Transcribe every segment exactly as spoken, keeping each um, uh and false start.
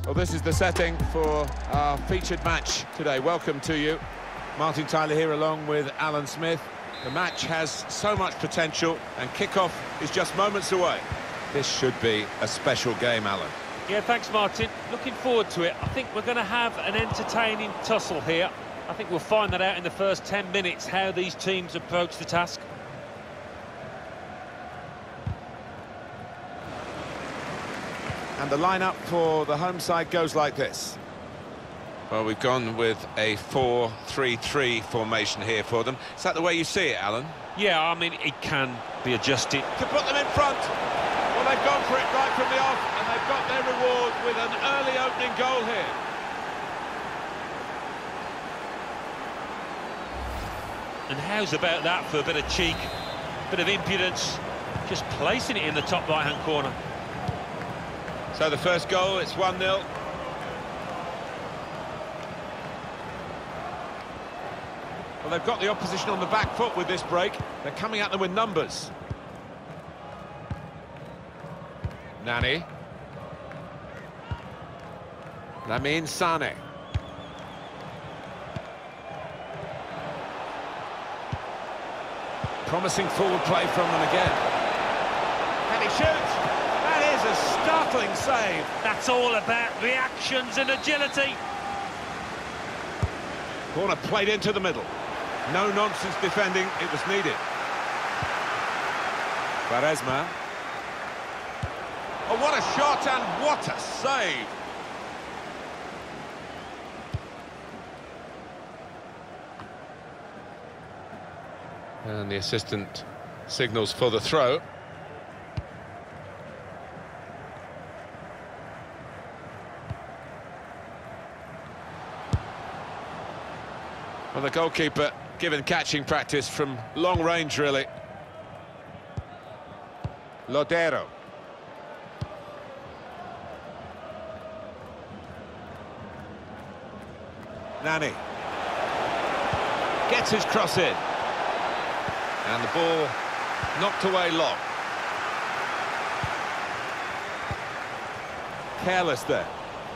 Well, this is the setting for our featured match today. Welcome to you. Martin Tyler here along with Alan Smith. The match has so much potential and kick-off is just moments away. This should be a special game, Alan. Yeah, thanks, Martin. Looking forward to it. I think we're going to have an entertaining tussle here. I think we'll find that out in the first ten minutes, how these teams approach the task. And the lineup for the home side goes like this. Well, we've gone with a four three three formation here for them. Is that the way you see it, Alan? Yeah, I mean, it can be adjusted. To put them in front. Well, they've gone for it right from the off, and they've got their reward with an early opening goal here. And how's about that for a bit of cheek, bit of impudence, just placing it in the top right-hand corner. So the first goal, it's one nil. Well, they've got the opposition on the back foot with this break. They're coming at them with numbers. Nani. Lamine Sane. Promising forward play from them again. And he shoots. That is a startling save. That's all about reactions and agility. Corner played into the middle. No nonsense defending, it was needed. Quaresma. Oh, what a shot and what a save! And the assistant signals for the throw. Well, the goalkeeper given catching practice from long range, really. Lodero. Nani. Gets his cross in. And the ball knocked away long. Careless there.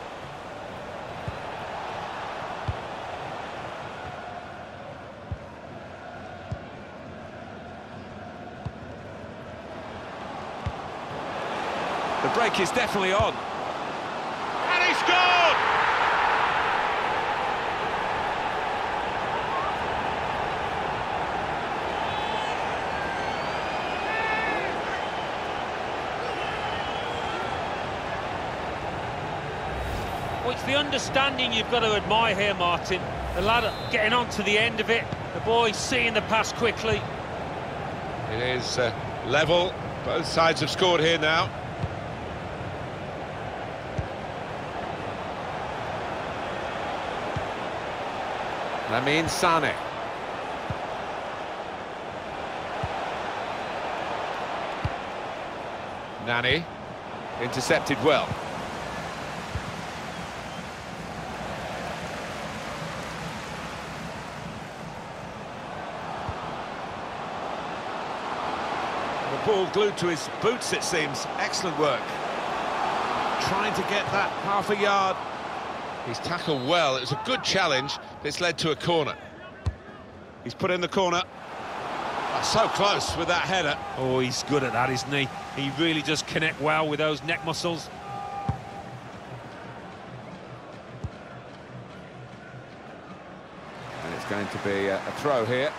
The break is definitely on. And he scored! Well, it's the understanding you've got to admire here, Martin. The lad getting on to the end of it, the boy seeing the pass quickly. It is uh, level. Both sides have scored here now. Lamine Sane. Nani. Intercepted well. The ball glued to his boots, it seems. Excellent work. Trying to get that half a yard. He's tackled well. It was a good challenge. It's led to a corner. He's put in the corner. Oh, so close with that header. Oh, he's good at that, isn't he? He really does connect well with those neck muscles. And it's going to be a, a throw here.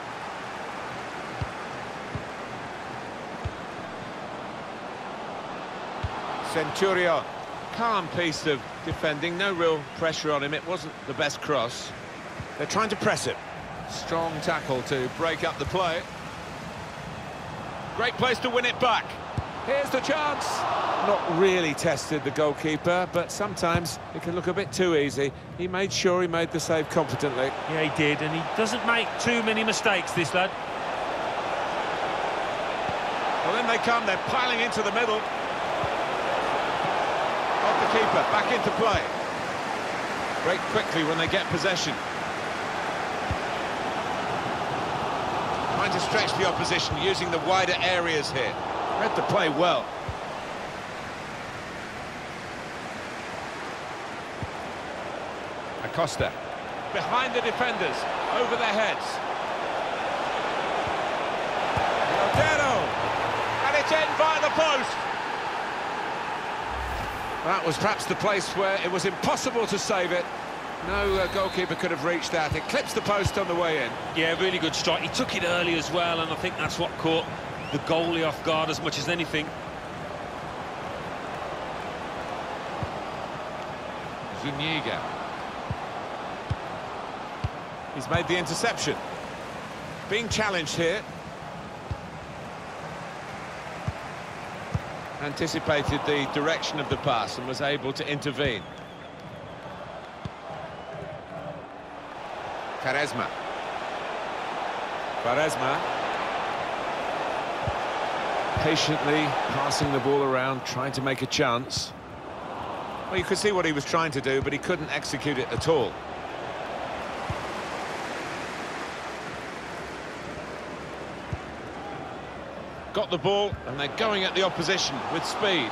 Centurion. Calm piece of defending, no real pressure on him. It wasn't the best cross. They're trying to press it. Strong tackle to break up the play. Great place to win it back. Here's the chance. Not really tested the goalkeeper, but sometimes it can look a bit too easy. He made sure he made the save competently. Yeah, he did, and he doesn't make too many mistakes, this lad. Well, in they come, they're piling into the middle. Off the keeper, back into play. Break quickly when they get possession. Trying to stretch the opposition using the wider areas here. Read the play well. Acosta. Behind the defenders, over their heads. Lodero! And it's in by the post! That was perhaps the place where it was impossible to save it. No uh, goalkeeper could have reached that. It clips the post on the way in. Yeah, really good strike. He took it early as well, and I think that's what caught the goalie off guard as much as anything. Zuniga. He's made the interception. Being challenged here. Anticipated the direction of the pass and was able to intervene. Quaresma. Quaresma. Patiently passing the ball around, trying to make a chance. Well, you could see what he was trying to do, but he couldn't execute it at all. Got the ball, and they're going at the opposition with speed.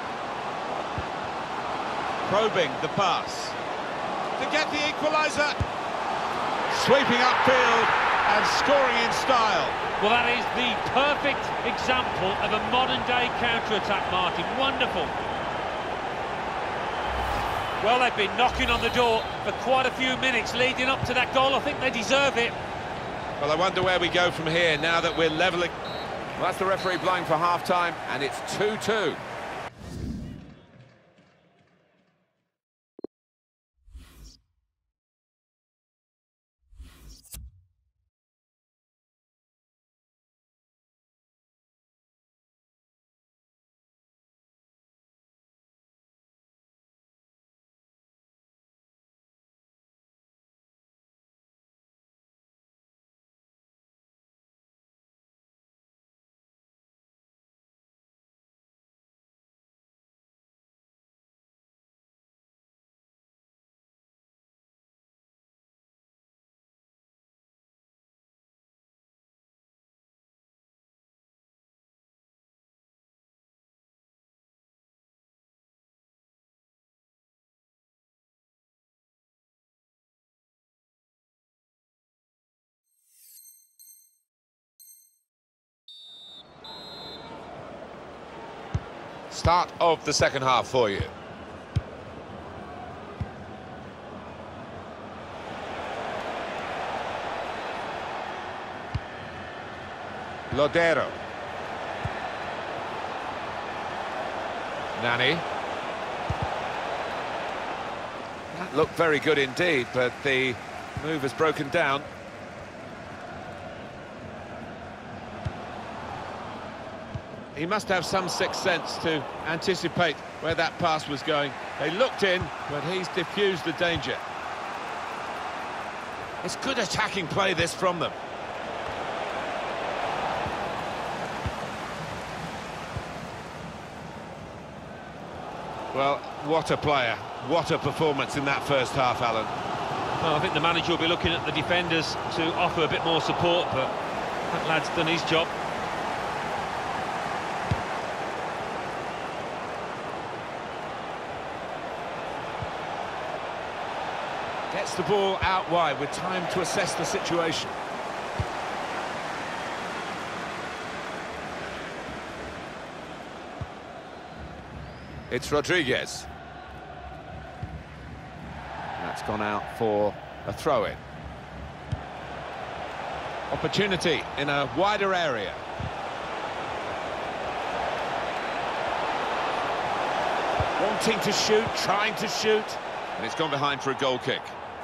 Probing the pass. To get the equaliser. Sweeping upfield and scoring in style. Well, that is the perfect example of a modern-day counter-attack, Martin. Wonderful. Well, they've been knocking on the door for quite a few minutes leading up to that goal. I think they deserve it. Well, I wonder where we go from here now that we're levelling. Well, that's the referee blowing for half-time, and it's two two. Start of the second half for you. Lodero. Nani. That looked very good indeed, but the move has broken down. He must have some sixth sense to anticipate where that pass was going. They looked in, but he's diffused the danger. It's good attacking play, this, from them. Well, what a player. What a performance in that first half, Alan. Well, I think the manager will be looking at the defenders to offer a bit more support, but that lad's done his job. Gets the ball out wide with time to assess the situation. It's Rodriguez. That's gone out for a throw-in. Opportunity in a wider area. Wanting to shoot, trying to shoot, and it's gone behind for a goal kick.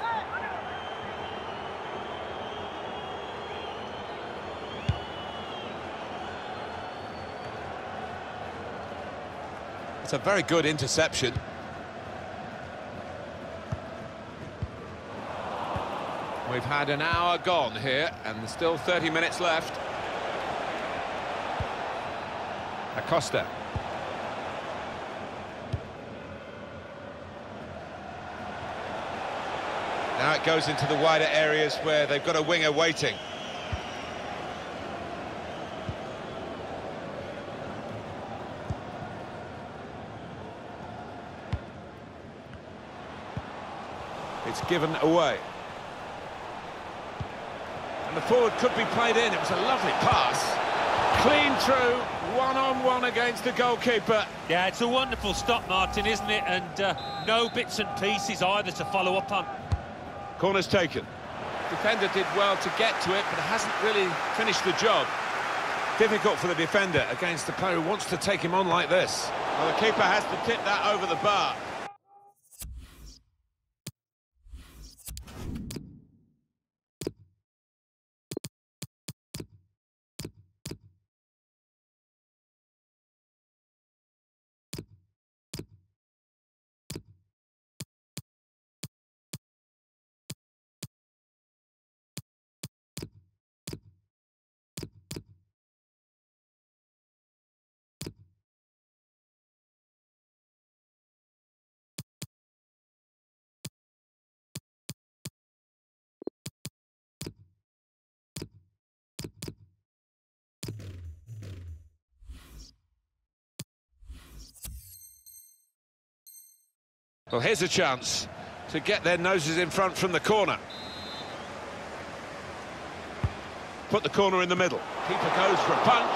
It's a very good interception. We've had an hour gone here, and there's still thirty minutes left. Acosta. Now it goes into the wider areas where they've got a winger waiting. It's given away. And the forward could be played in. It was a lovely pass. Clean through, one-on-one against the goalkeeper. Yeah, it's a wonderful stop, Martin, isn't it? And uh, no bits and pieces either to follow up on. Corner's taken. Defender did well to get to it, but hasn't really finished the job. Difficult for the defender against the player who wants to take him on like this. Well, the keeper has to tip that over the bar. Well, here's a chance to get their noses in front from the corner. Put the corner in the middle. Keeper goes for a punch.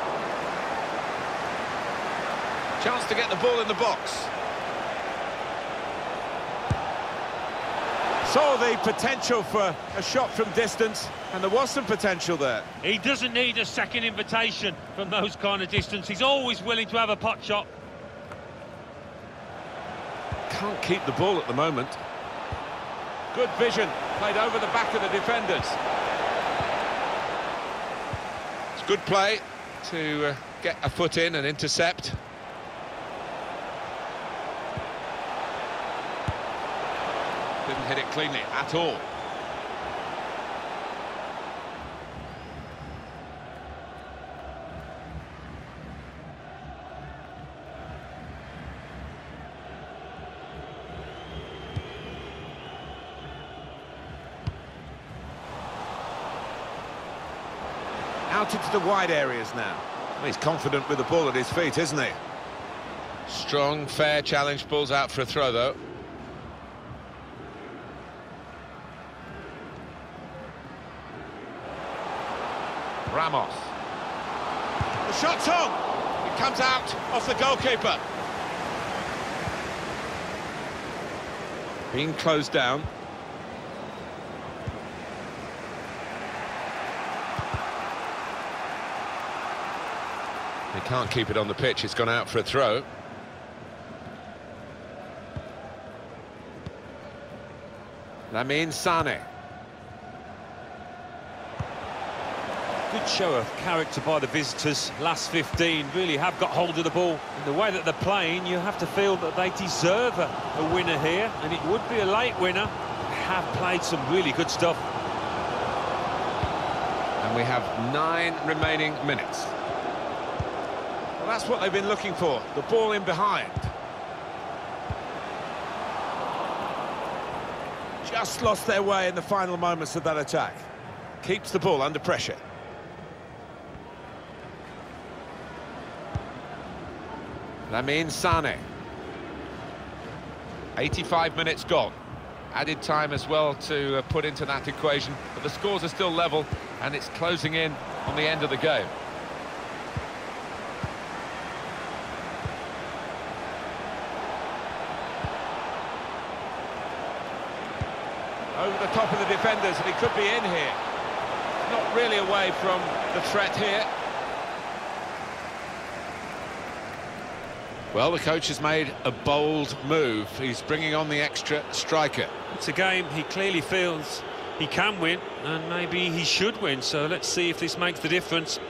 Chance to get the ball in the box. Saw the potential for a shot from distance, and there was some potential there. He doesn't need a second invitation from those kind of distance. He's always willing to have a pot shot. Can't keep the ball at the moment. Good vision, played over the back of the defenders. It's good play to uh, get a foot in and intercept. Didn't hit it cleanly at all. Out into the wide areas now. Well, he's confident with the ball at his feet, isn't he? Strong, fair challenge, balls out for a throw, though. Ramos. The shot's on! It comes out off the goalkeeper. Being closed down. He can't keep it on the pitch, it's gone out for a throw. Lamine Sané. Good show of character by the visitors. Last fifteen really have got hold of the ball. In the way that they're playing, you have to feel that they deserve a, a winner here, and it would be a late winner. They have played some really good stuff. And we have nine remaining minutes. Well, that's what they've been looking for, the ball in behind. Just lost their way in the final moments of that attack. Keeps the ball under pressure. Lamine Sané. eighty-five minutes gone. Added time as well to uh, put into that equation, but the scores are still level and it's closing in on the end of the game. Over the top of the defenders, and he could be in here. Not really away from the threat here. Well, the coach has made a bold move. He's bringing on the extra striker. It's a game he clearly feels he can win, and maybe he should win, so let's see if this makes the difference.